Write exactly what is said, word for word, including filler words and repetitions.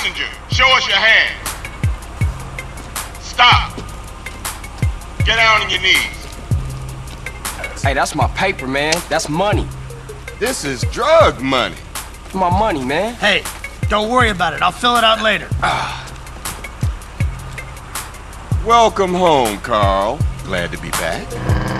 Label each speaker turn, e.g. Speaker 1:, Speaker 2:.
Speaker 1: passenger, show us your hand. Stop. Get down on your knees.
Speaker 2: Hey, that's my paper, man. That's money.
Speaker 3: This is drug money.
Speaker 2: My money, man.
Speaker 4: Hey, don't worry about it. I'll fill it out later.
Speaker 3: Welcome home, Carl. Glad to be back.